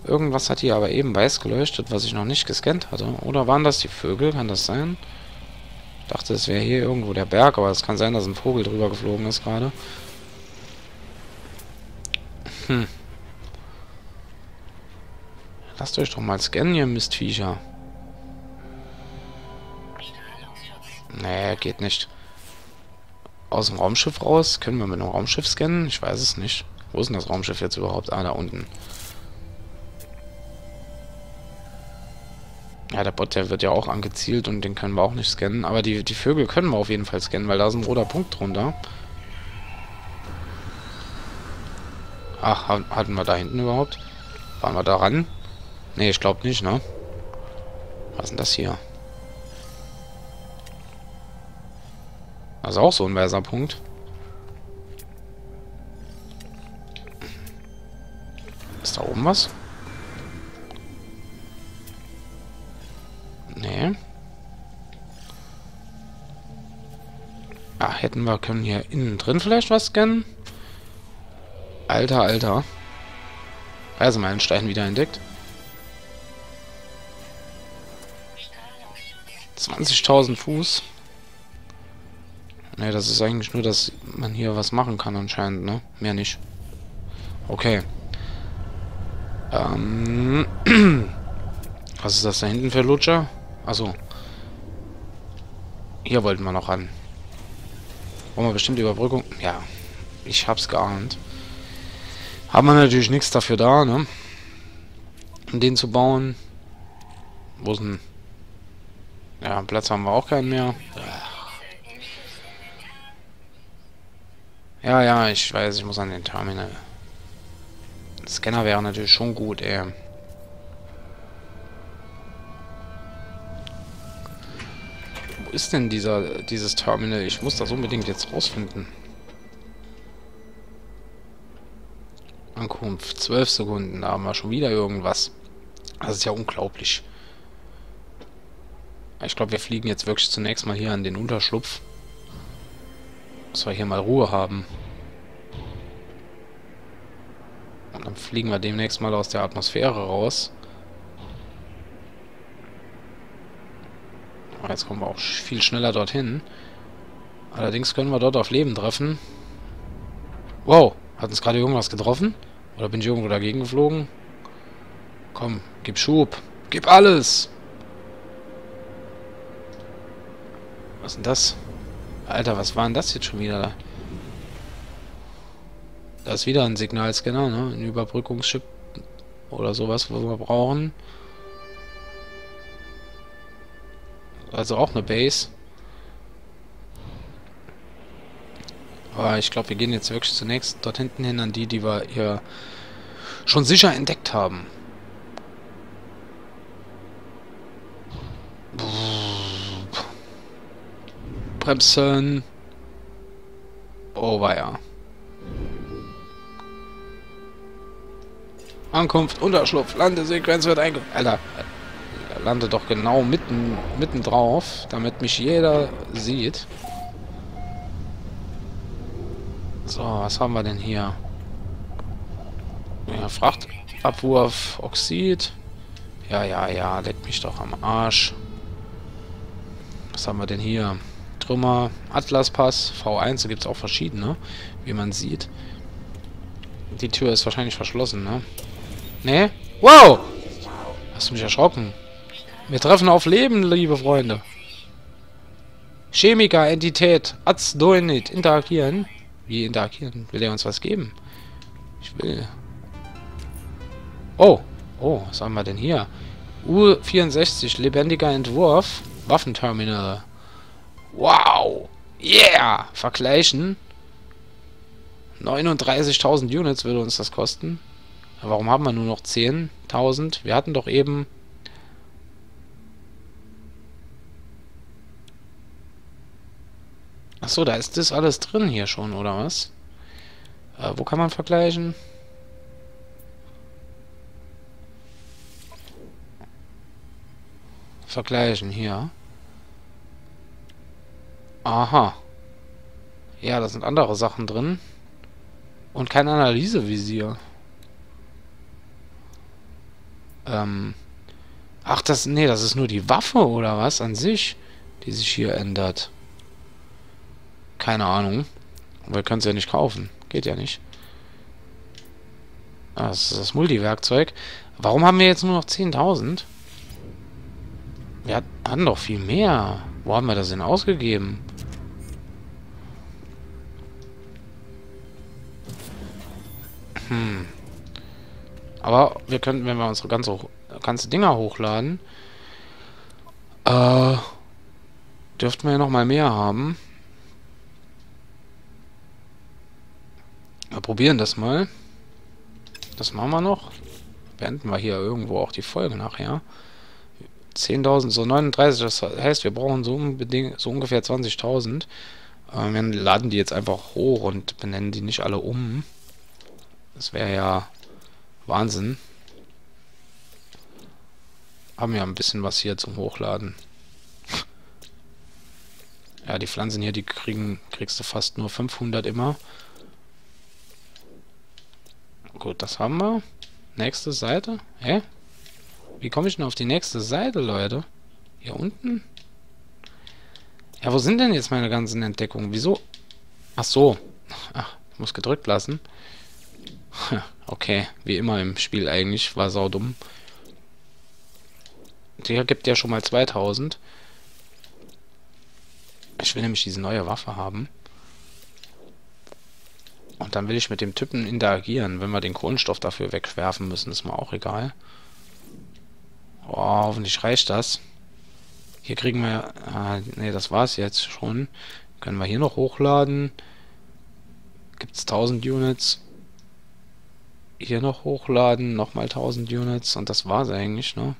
Irgendwas hat hier aber eben weiß geleuchtet, was ich noch nicht gescannt hatte. Oder waren das die Vögel? Kann das sein? Ich dachte, es wäre hier irgendwo der Berg, aber es kann sein, dass ein Vogel drüber geflogen ist gerade. Hm. Lasst euch doch mal scannen, ihr Mistviecher. Nee, geht nicht. Aus dem Raumschiff raus? Können wir mit einem Raumschiff scannen? Ich weiß es nicht. Wo ist denn das Raumschiff jetzt überhaupt? Ah, da unten. Ja, der Bot, der wird ja auch angezielt und den können wir auch nicht scannen. Aber die Vögel können wir auf jeden Fall scannen, weil da ist ein roter Punkt drunter. Ach, hatten wir da hinten überhaupt? Waren wir da ran? Nee, ich glaube nicht, ne? Was ist denn das hier? Das ist auch so ein weißer Punkt. Ist da oben was? Nee. Ah, hätten wir können hier innen drin vielleicht was scannen? Alter, Alter. Reisemeilenstein wieder entdeckt. 20.000 Fuß. Ne, das ist eigentlich nur, dass man hier was machen kann anscheinend, ne? Mehr nicht. Okay. Was ist das da hinten für Lutscher? Achso. Hier wollten wir noch ran. Wollen wir bestimmt die Überbrückung? Ja. Ich hab's geahnt. Haben wir natürlich nichts dafür da, ne? Um den zu bauen. Wo ist denn... Ja, Platz haben wir auch keinen mehr. Ja, ja, ich weiß, ich muss an den Terminal. Scanner wäre natürlich schon gut, ey. Wo ist denn dieses Terminal? Ich muss das unbedingt jetzt rausfinden. Ankunft, 12 Sekunden, da haben wir schon wieder irgendwas. Das ist ja unglaublich. Ich glaube, wir fliegen jetzt wirklich zunächst mal hier an den Unterschlupf. Dass wir hier mal Ruhe haben. Und dann fliegen wir demnächst mal aus der Atmosphäre raus. Aber jetzt kommen wir auch viel schneller dorthin. Allerdings können wir dort auf Leben treffen. Wow, hat uns gerade irgendwas getroffen? Oder bin ich irgendwo dagegen geflogen? Komm, gib Schub. Gib alles! Was ist denn das? Alter, was war denn das jetzt schon wieder da? Da ist wieder ein Signalscanner, ne? Ein Überbrückungschip oder sowas, was wir brauchen. Also auch eine Base. Aber ich glaube, wir gehen jetzt wirklich zunächst dort hinten hin an die wir hier schon sicher entdeckt haben. Bremsen. Oh, weia. Ankunft, Unterschlupf, Landesequenz wird eingeführt. Alter, lande doch genau mitten drauf, damit mich jeder sieht. So, was haben wir denn hier? Ja, Frachtabwurf, Oxid. Ja, ja, ja, leck mich doch am Arsch. Was haben wir denn hier? Trümmer, Atlaspass, V1, da gibt es auch verschiedene, wie man sieht. Die Tür ist wahrscheinlich verschlossen, ne? Ne? Wow! Hast du mich erschrocken? Wir treffen auf Leben, liebe Freunde. Chemiker, Entität, Azdoinit, interagieren. Wie interagieren? Will er uns was geben? Ich will... Oh! Oh, was haben wir denn hier? U64, lebendiger Entwurf. Waffenterminal. Wow! Yeah! Vergleichen. 39.000 Units würde uns das kosten. Warum haben wir nur noch 10.000? Wir hatten doch eben... Achso, da ist das alles drin hier schon, oder was? Wo kann man vergleichen? Vergleichen, hier. Aha. Ja, da sind andere Sachen drin. Und kein Analysevisier. Ach, nee, das ist nur die Waffe, oder was, an sich, die sich hier ändert. Keine Ahnung. Wir können es ja nicht kaufen. Geht ja nicht. Ah, das ist das Multiwerkzeug. Warum haben wir jetzt nur noch 10.000? Wir hatten doch viel mehr. Wo haben wir das denn ausgegeben? Aber wir könnten, wenn wir unsere ganze Dinger hochladen, dürften wir ja noch mal mehr haben. Wir probieren das mal. Das machen wir noch. Beenden wir hier irgendwo auch die Folge nachher. 10.000, so 39, das heißt, wir brauchen so ungefähr 20.000. Wir laden die jetzt einfach hoch und benennen die nicht alle um. Das wäre ja Wahnsinn. Haben ja ein bisschen was hier zum Hochladen. Ja, die Pflanzen hier, die kriegst du fast nur 500 immer. Gut, das haben wir. Nächste Seite. Hä? Wie komme ich denn auf die nächste Seite, Leute? Hier unten? Ja, wo sind denn jetzt meine ganzen Entdeckungen? Wieso? Ach so. Ach, ich muss gedrückt lassen. Okay, wie immer im Spiel eigentlich. War saudumm. Der gibt ja schon mal 2000. Ich will nämlich diese neue Waffe haben. Und dann will ich mit dem Typen interagieren. Wenn wir den Kohlenstoff dafür wegwerfen müssen, ist mir auch egal. Oh, hoffentlich reicht das. Hier kriegen wir... ne, das war's jetzt schon. Können wir hier noch hochladen. Gibt's 1000 Units. Hier noch hochladen. Nochmal 1000 Units. Und das war's eigentlich, ne?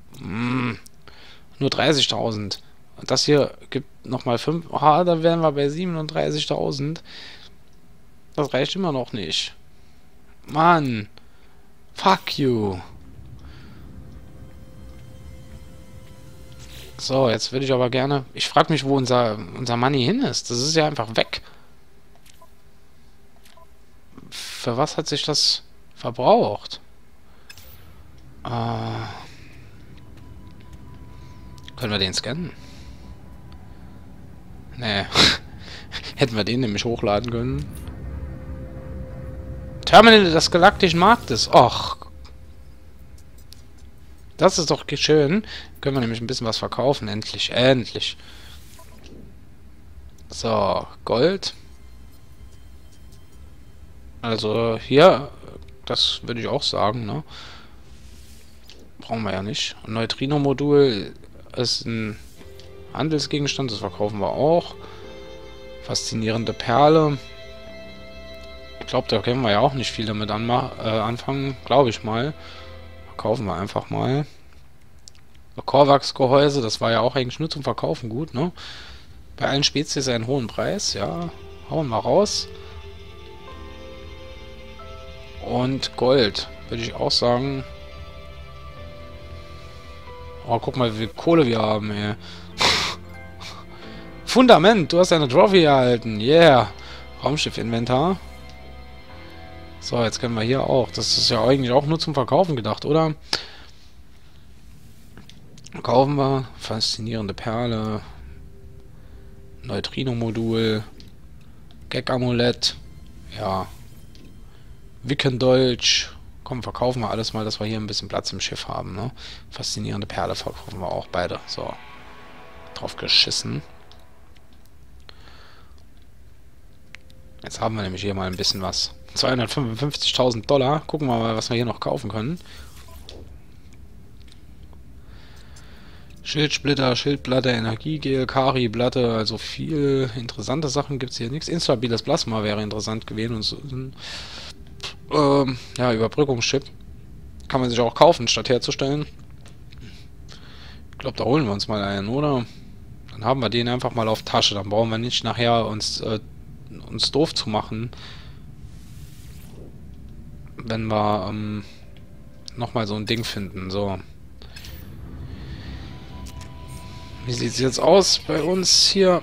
Nur 30.000. Und das hier gibt nochmal 5... Ah, dann wären wir bei 37.000. Das reicht immer noch nicht. Mann. Fuck you. So, jetzt würde ich aber gerne... Ich frage mich, wo unser Money hin ist. Das ist ja einfach weg. Für was hat sich das verbraucht? Können wir den scannen? Nee. Hätten wir den nämlich hochladen können. Terminal des Galaktischen Marktes. Och. Das ist doch schön. Können wir nämlich ein bisschen was verkaufen. Endlich. Endlich. So. Gold. Also hier. Das würde ich auch sagen, ne? Brauchen wir ja nicht. Ein Neutrino-Modul ist ein Handelsgegenstand. Das verkaufen wir auch. Faszinierende Perle. Ich glaube, da können wir ja auch nicht viel damit anfangen. Glaube ich mal. Verkaufen wir einfach mal. Korvax-Gehäuse, das war ja auch eigentlich nur zum Verkaufen gut, ne? Bei allen Spezies einen hohen Preis, ja. Hauen wir raus. Und Gold, würde ich auch sagen. Oh, guck mal, wie viel Kohle wir haben, ey. Fundament, du hast eine Trophy erhalten. Yeah. Raumschiff-Inventar. So, jetzt können wir hier auch. Das ist ja eigentlich auch nur zum Verkaufen gedacht, oder? Kaufen wir. Faszinierende Perle. Neutrino-Modul. Gag-Amulett. Ja. Wickendolch. Komm, verkaufen wir alles mal, dass wir hier ein bisschen Platz im Schiff haben, ne? Faszinierende Perle verkaufen wir auch beide. So. Drauf geschissen. Jetzt haben wir nämlich hier mal ein bisschen was. 255.000 $. Gucken wir mal, was wir hier noch kaufen können. Schildsplitter, Schildplatte, Energiegel, Kari-Platte, also viel interessante Sachen gibt es hier nichts. Instabiles Plasma wäre interessant gewesen. Und so, ja, Überbrückungschip. Kann man sich auch kaufen, statt herzustellen. Ich glaube, da holen wir uns mal einen, oder? Dann haben wir den einfach mal auf Tasche. Dann brauchen wir nicht nachher uns doof zu machen, wenn wir nochmal so ein Ding finden. So. Wie sieht es jetzt aus bei uns hier?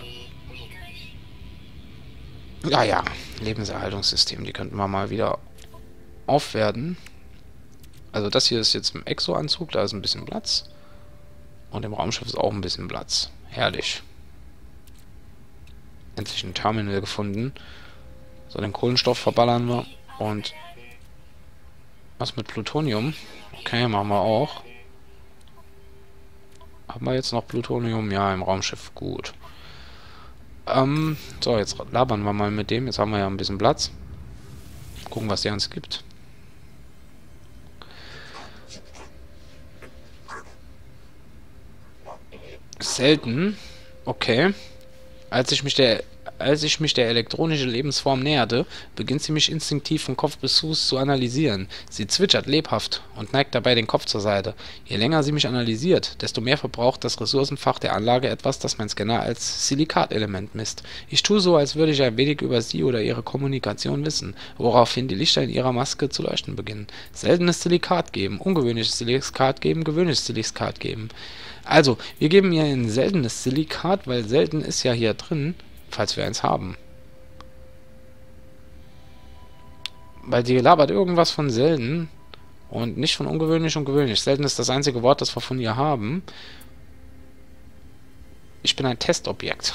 Ja, ja. Lebenserhaltungssystem, die könnten wir mal wieder aufwerten. Also das hier ist jetzt im Exo-Anzug, da ist ein bisschen Platz. Und im Raumschiff ist auch ein bisschen Platz. Herrlich. Endlich ein Terminal gefunden. So, den Kohlenstoff verballern wir. Und was mit Plutonium? Okay, machen wir auch. Haben wir jetzt noch Plutonium? Ja, im Raumschiff. Gut. So, jetzt labern wir mal mit dem. Jetzt haben wir ja ein bisschen Platz. Gucken, was der uns gibt. Selten. Okay. Als ich mich der elektronischen Lebensform näherte, beginnt sie mich instinktiv von Kopf bis Fuß zu analysieren. Sie zwitschert lebhaft und neigt dabei den Kopf zur Seite. Je länger sie mich analysiert, desto mehr verbraucht das Ressourcenfach der Anlage etwas, das mein Scanner als Silikatelement misst. Ich tue so, als würde ich ein wenig über sie oder ihre Kommunikation wissen, woraufhin die Lichter in ihrer Maske zu leuchten beginnen. Seltenes Silikat geben, ungewöhnliches Silikat geben, gewöhnliches Silikat geben. Also, wir geben ihr ein seltenes Silikat, weil selten ist ja hier drin, falls wir eins haben. Weil die labert irgendwas von selten und nicht von ungewöhnlich und gewöhnlich. Selten ist das einzige Wort, das wir von ihr haben. Ich bin ein Testobjekt.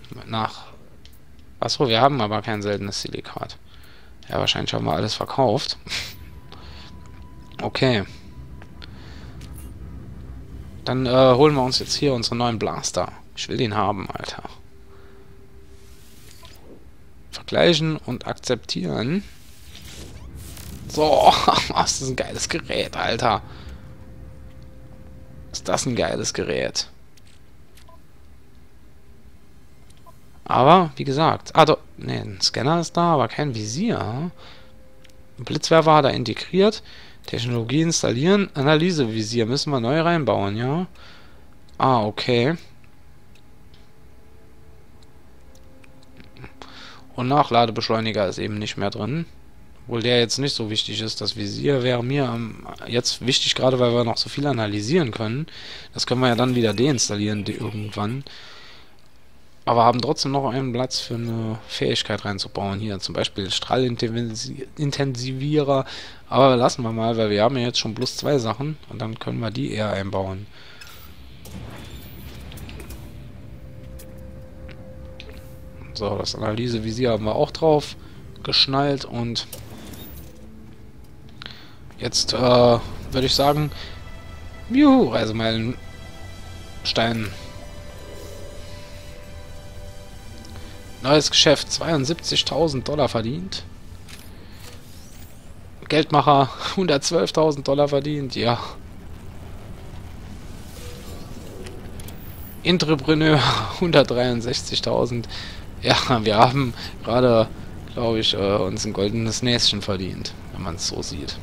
Achso, wir haben aber kein seltenes Silikat. Ja, wahrscheinlich haben wir alles verkauft. Okay. Dann holen wir uns jetzt hier unseren neuen Blaster. Ich will den haben, Alter. Vergleichen und akzeptieren. So, das ist ein geiles Gerät, Alter. Ist das ein geiles Gerät. Aber, wie gesagt, ne, ein Scanner ist da, aber kein Visier. Ein Blitzwerfer hat er integriert. Technologie installieren. Analysevisier müssen wir neu reinbauen, ja? Ah, okay. Und Nachladebeschleuniger ist eben nicht mehr drin. Obwohl der jetzt nicht so wichtig ist. Das Visier wäre mir jetzt wichtig, gerade weil wir noch so viel analysieren können. Das können wir ja dann wieder deinstallieren irgendwann. Aber haben trotzdem noch einen Platz für eine Fähigkeit reinzubauen. Hier zum Beispiel Strahlintensivierer. Aber lassen wir mal, weil wir haben ja jetzt schon plus 2 Sachen. Und dann können wir die eher einbauen. So, das Analysevisier haben wir auch drauf geschnallt. Und jetzt würde ich sagen, juhu, Reisemeilenstein. Neues Geschäft, 72.000 Dollar verdient. Geldmacher, 112.000 Dollar verdient, ja. Entrepreneur, 163.000. Ja, wir haben gerade, glaube ich, uns ein goldenes Näschen verdient, wenn man es so sieht.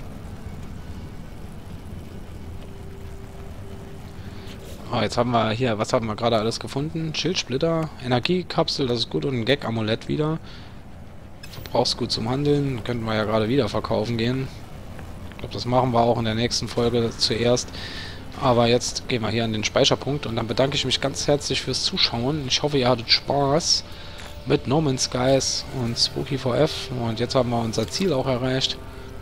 Oh, jetzt haben wir hier, was haben wir gerade alles gefunden? Schildsplitter, Energiekapsel, das ist gut, und ein Gag-Amulett wieder. Verbrauchsgut zum Handeln, könnten wir ja gerade wieder verkaufen gehen. Ich glaube, das machen wir auch in der nächsten Folge zuerst. Aber jetzt gehen wir hier an den Speicherpunkt und dann bedanke ich mich ganz herzlich fürs Zuschauen. Ich hoffe, ihr hattet Spaß mit No Man's Skies und Spooky 4F. Und jetzt haben wir unser Ziel auch erreicht.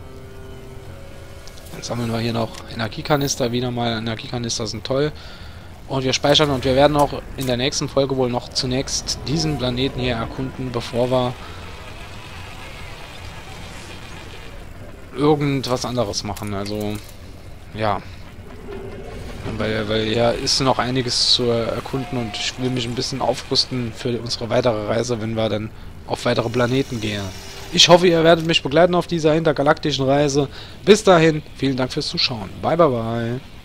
Jetzt sammeln wir hier noch Energiekanister wieder mal. Energiekanister sind toll. Und wir speichern und wir werden auch in der nächsten Folge wohl noch zunächst diesen Planeten hier erkunden, bevor wir irgendwas anderes machen. Also, ja. Weil ja ist noch einiges zu erkunden und ich will mich ein bisschen aufrüsten für unsere weitere Reise, wenn wir dann auf weitere Planeten gehen. Ich hoffe, ihr werdet mich begleiten auf dieser intergalaktischen Reise. Bis dahin, vielen Dank fürs Zuschauen. Bye, bye, bye.